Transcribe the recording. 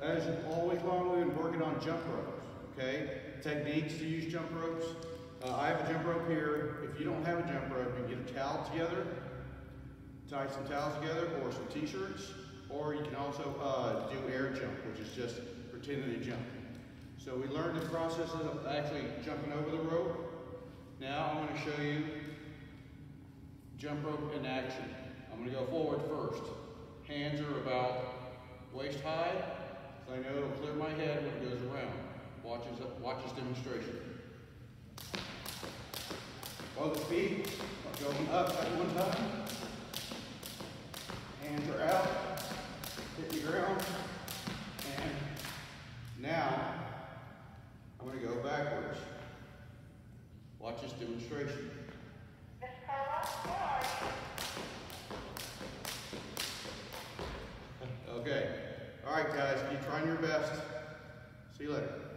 As always long, we've been working on jump ropes, okay? Techniques to use jump ropes. I have a jump rope here. If you don't have a jump rope, you can get a towel together, tie some towels together, or some t-shirts, or you can also do air jump, which is just pretending to jump. So we learned the process of actually jumping over the rope. Now I'm going to show you jump rope in action. I'm going to go forward first. Hands are about waist high, so I know it'll clear my head when it goes around. Watch this demonstration. Both feet are going up at one time. Hands are out, hit the ground, and now I'm going to go backwards. Watch this demonstration. Okay. All right, guys, keep trying your best. See you later.